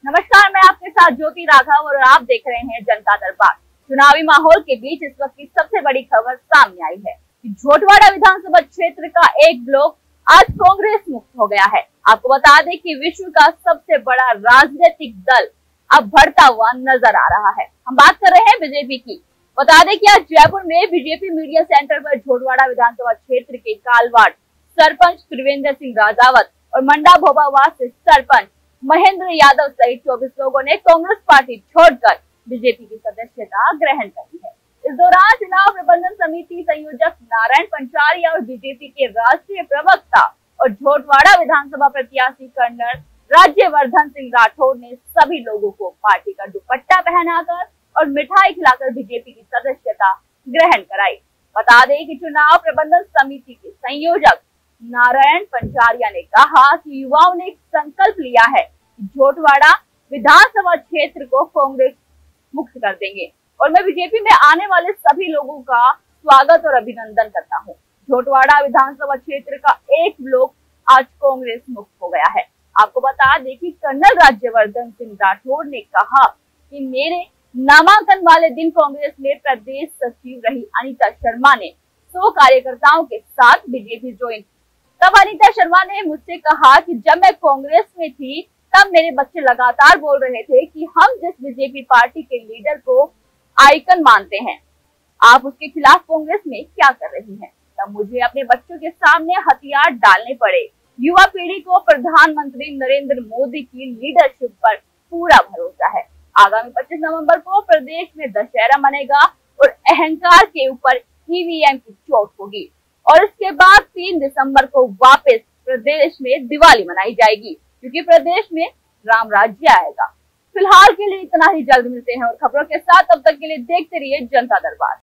नमस्कार, मैं आपके साथ ज्योति राघव और आप देख रहे हैं जनता दरबार। चुनावी माहौल के बीच इस वक्त की सबसे बड़ी खबर सामने आई है कि झोटवाड़ा विधानसभा क्षेत्र का एक ब्लॉक आज कांग्रेस मुक्त हो गया है। आपको बता दें कि विश्व का सबसे बड़ा राजनीतिक दल अब बढ़ता हुआ नजर आ रहा है। हम बात कर रहे हैं बीजेपी की। बता दें कि आज जयपुर में बीजेपी मीडिया सेंटर पर झोटवाड़ा विधानसभा क्षेत्र के कालवाड़ सरपंच त्रिवेंद्र सिंह राजावत और मंडा भोबावास से सरपंच महेंद्र यादव सहित 24 लोगों ने कांग्रेस पार्टी छोड़कर बीजेपी की सदस्यता ग्रहण कर ली है। इस दौरान चुनाव प्रबंधन समिति संयोजक नारायण पंचारिया और बीजेपी के राष्ट्रीय प्रवक्ता और झोटवाड़ा विधानसभा प्रत्याशी कर्नल राज्यवर्धन सिंह राठौर ने सभी लोगों को पार्टी का दुपट्टा पहनाकर और मिठाई खिलाकर बीजेपी की सदस्यता ग्रहण कराई। बता दें कि चुनाव प्रबंधन समिति के संयोजक नारायण पंचारिया ने कहा कि युवाओं ने एक संकल्प लिया है कि झोटवाड़ा विधानसभा क्षेत्र को कांग्रेस मुक्त कर देंगे और मैं बीजेपी में आने वाले सभी लोगों का स्वागत और अभिनंदन करता हूं। झोटवाड़ा विधानसभा क्षेत्र का एक ब्लॉक आज कांग्रेस मुक्त हो गया है। आपको बता दें कि कर्नल राज्यवर्धन सिंह राठौर ने कहा कि मेरे नामांकन वाले दिन कांग्रेस में प्रदेश सचिव रही अनीता शर्मा ने 100 कार्यकर्ताओं के साथ बीजेपी ज्वाइन। तब अनीता शर्मा ने मुझसे कहा कि जब मैं कांग्रेस में थी तब मेरे बच्चे लगातार बोल रहे थे कि हम जिस बीजेपी पार्टी के लीडर को आइकन मानते हैं, आप उसके खिलाफ कांग्रेस में क्या कर रही हैं। तब मुझे अपने बच्चों के सामने हथियार डालने पड़े। युवा पीढ़ी को प्रधानमंत्री नरेंद्र मोदी की लीडरशिप पर पूरा भरोसा है। आगामी 25 नवंबर को प्रदेश में दशहरा मनेगा और अहंकार के ऊपर ईवीएम की चोट होगी और इसके बाद 3 दिसंबर को वापस प्रदेश में दिवाली मनाई जाएगी, क्योंकि प्रदेश में राम राज्य आएगा। फिलहाल के लिए इतना ही। जल्द मिलते हैं और खबरों के साथ। तब तक के लिए देखते रहिए जनता दरबार।